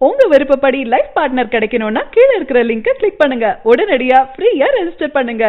உங்க விருப்பப்படி life partner கிடைக்கணும்னா கீழே இருக்கிற லிங்கை கிளிக் பண்ணுங்க. உடனடியா ஃப்ரீயா ரெஜிஸ்டர் பண்ணுங்க.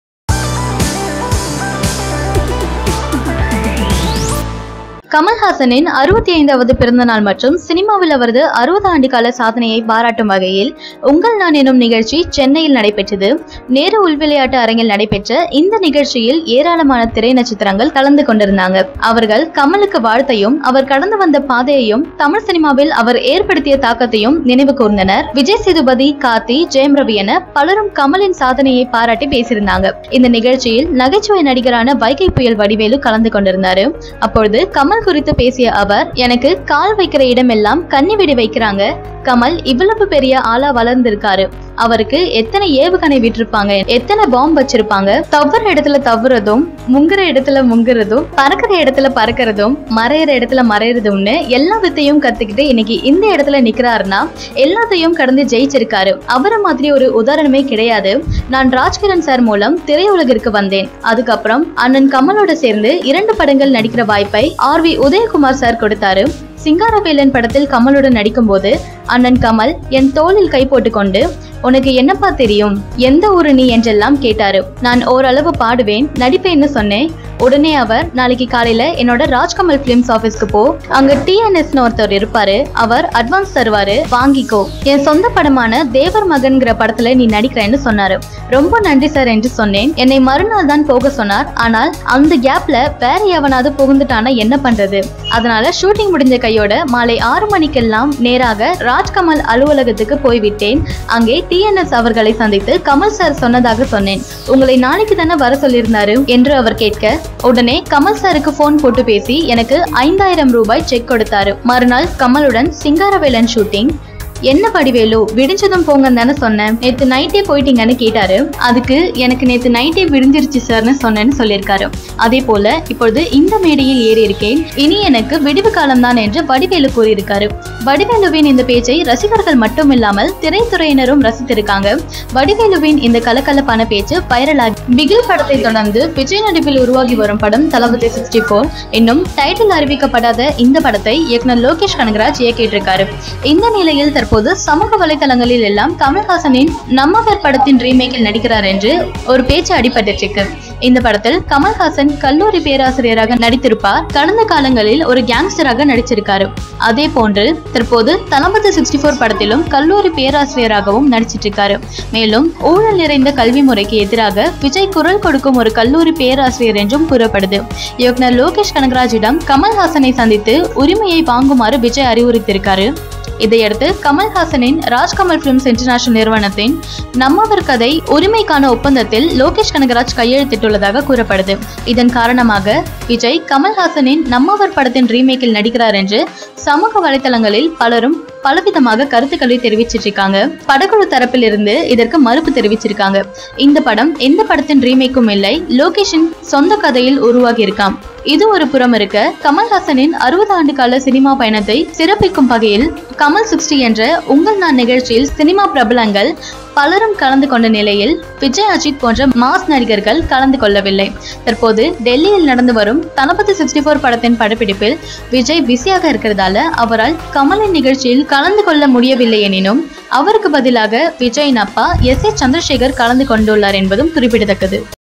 கமல்ஹாசனின் 65வது பிறந்தநாள் மற்றும் சினிமாவில் அவரது 60 ஆண்டு கால சாதனையை பாராட்டும் வகையில் உங்கள் நான் எனும் நிகழ்ச்சி சென்னையில் நடைபெற்றது. நேரு உள்விளையாட்டு அரங்கில் நடைபெற்ற இந்த நிகழ்ச்சியில் ஏராளமான திரை நட்சத்திரங்கள் கலந்து கொண்டிருந்தாங்க. அவர்கள் கமலுக்கு வாழ்த்தையும் அவர் கடந்து வந்த பாதையையும் தமிழ் சினிமாவில் அவர் ஏற்படுத்திய தாக்கத்தையும் நினைவு கூர்ந்தனர். விஜய் சேதுபதி, கார்த்தி, ஜெயம் ரவி என பலரும் கமலின் சாதனையை பாராட்டி பேசியிருந்தாங்க. இந்த நிகழ்ச்சியில் நகைச்சுவை நடிகரான வைகை புயல் வடிவேலு கலந்து கொண்டிருந்தாரு. அப்பொழுது கமல் குறித்து பேசிய அவர், எனக்கு கால் வைக்கிற இடமெல்லாம் கண்ணி வெடி வைக்கிறாங்க. கமல் இவ்வளவு பெரிய ஆளா வளர்ந்திருக்காரு. அவருக்கு எத்தனை ஏவுகணை விட்டிருப்பாங்க, எத்தனை பாம்பு வச்சிருப்பாங்க. தவற இடத்துல தவறதும், முங்குற இடத்துல முங்குறதும், பறக்கிற இடத்துல பறக்கிறதும், மறையிற இடத்துல மறையிறதும்னு எல்லா வித்தையும் கத்துக்கிட்டு இன்னைக்கு இந்த இடத்துல நிக்கிறாருன்னா எல்லாத்தையும் கடந்து ஜெயிச்சிருக்காரு. அவரை மாதிரி ஒரு உதாரணமே கிடையாது. நான் ராஜ்கிரண் சார் மூலம் திரையுலகிற்கு வந்தேன். அதுக்கப்புறம் அண்ணன் கமலோட சேர்ந்து 2 படங்கள் நடிக்கிற வாய்ப்பை RV உதயகுமார் சார் கொடுத்தாரு. சிங்காரவேலன் படத்தில் கமலுடன் நடிக்கும் போது அண்ணன் கமல் என் தோளில் கை போட்டுக்கொண்டு, உனக்கு என்னப்பா தெரியும், எந்த ஊரு நீ என்றெல்லாம் கேட்டாரு. நான் ஓரளவு பாடுவேன், நடிப்பேன்னு சொன்னேன். உடனே அவர், நாளைக்கு காலையில என்னோட ராஜ்கமல் பிலிம்ஸ் ஆபீஸ்க்கு போ, அங்க TNS ஒருத்தர் இருப்பாரு, அவர் அட்வான்ஸ் தருவாரு, வாங்கிக்கோ. என் சொந்த படமான தேவர் மகன்கிற படத்துல நீ நடிக்கிறேன்னு சொன்னாரு. ரொம்ப நன்றி சார் என்று சொன்னேன். என்னை மறுநாள் தான் போக சொன்னார். ஆனால் அந்த கேப்ல வேற எவனாவது புகுந்துட்டானா என்ன பண்றது? அதனால ஷூட்டிங் முடிஞ்ச கையோட மாலை 6 மணிக்கெல்லாம் நேராக ராஜ்கமல் அலுவலகத்துக்கு போய்விட்டேன். அங்கே TNS அவர்களை சந்தித்து கமல் சார் சொன்னதாக சொன்னேன். உங்களை நாளைக்கு தானே வர சொல்லியிருந்தாரு என்று அவர் கேட்க, உடனே கமல் சாருக்கு போன் போட்டு பேசி எனக்கு 5000 ரூபாய் செக் கொடுத்தாரு. மறுநாள் கமலுடன் சிங்காரவேலன் ஷூட்டிங். என்ன வடிவேலு, விடிஞ்சதும் போங்கன்னு தானே சொன்னேன், நேற்று நைட்டே போயிட்டீங்கன்னு கேட்டாரு. அதுக்கு எனக்கு நேற்று நைட்டே விடிஞ்சிருச்சு சார்னு சொன்னேன்னு சொல்லியிருக்காரு. அதே போல இப்பொழுது இந்த மேடையில் ஏறி இருக்கேன், இனி எனக்கு விடிவு காலம் தான் என்று வடிவேலு கூறியிருக்காரு. வடிவேலுவின் இந்த பேச்சை ரசிகர்கள் மட்டும் இல்லாமல் திரைத்துறையினரும் ரசித்திருக்காங்க. வடிவேலுவின் இந்த கலக்கலப்பான பேச்சு வைரலாகி, பிகில் படத்தை தொடர்ந்து விஜய் நடிப்பில் உருவாகி வரும் படம் தளபதி 64. இன்னும் டைட்டில் அறிவிக்கப்படாத இந்த படத்தை இயக்குனர் லோகேஷ் கனகராஜ் இயக்கிட்டிருக்காரு. இந்த நிலையில் தற்போது சமூக வலைதளங்களில் எல்லாம் கமல்ஹாசனின் நம்மவர் படத்தின் ரீமேக்கில் நடிக்கிறார் என்று ஒரு பேச்சு அடிபட்டு இருக்கு. இந்த படத்தில் கமல்ஹாசன் கல்லூரி பேராசிரியராக நடித்திருப்பார். கடந்த காலங்களில் ஒரு கேங்ஸ்டராக நடிச்சிருக்காரு. அதே போன்று தற்போது தளபதி 64 படத்திலும் கல்லூரி பேராசிரியராகவும் நடிச்சிட்டு இருக்காரு. மேலும் ஊழல் நிறைந்த கல்வி முறைக்கு எதிராக விஜய் குரல் கொடுக்கும் ஒரு கல்லூரி பேராசிரியர் என்றும் கூறப்படுது. இயக்குனர் லோகேஷ் கனகராஜிடம் கமல்ஹாசனை சந்தித்து உரிமையை வாங்குமாறு விஜய் அறிவுறுத்தியிருக்காரு. இதையடுத்து கமல்ஹாசனின் ராஜ்கமல் பிலிம்ஸ் இன்டர்நேஷனல் நிறுவனத்தின் நம்மவர் கதை உரிமைக்கான ஒப்பந்தத்தில் லோகேஷ் கனகராஜ் கையெழுத்திட்டுள்ளதாக கூறப்படுது. இதன் காரணமாக விஜய் கமல்ஹாசனின் நம்மவர் படத்தின் ரீமேக்கில் நடிக்கிறார் என்று சமூக வலைதளங்களில் பலரும் பலவிதமாக கருத்துக்களை தெரிவிச்சிட்டு இருக்காங்க. படக்குழு தரப்பில் இருந்து இதற்கு மறுப்பு தெரிவிச்சிருக்காங்க. இந்த படம் எந்த படத்தின் ரீமேக்கும் இல்லை, லோகேஷின் சொந்த கதையில் உருவாகி இருக்காம். இது ஒரு புறம் இருக்க, கமல்ஹாசனின் 60 ஆண்டு கால சினிமா பயணத்தை சிறப்பிக்கும் வகையில் கமல் 60 என்ற உங்கள் நான் நிகழ்ச்சியில் சினிமா பிரபலங்கள் பலரும் கலந்து கொண்ட நிலையில் விஜய், அஜித் போன்ற மாஸ் நடிகர்கள் கலந்து கொள்ளவில்லை. தற்போது டெல்லியில் நடந்து வரும் தளபதி 64 படத்தின் படப்பிடிப்பில் விஜய் பிஸியாக இருக்கிறதால அவரால் கமலின் நிகழ்ச்சியில் கலந்து கொள்ள முடியவில்லை எனினும் அவருக்கு பதிலாக விஜயின் அப்பா S.A. சந்திரசேகர் கலந்து கொண்டுள்ளார் என்பதும் குறிப்பிடத்தக்கது.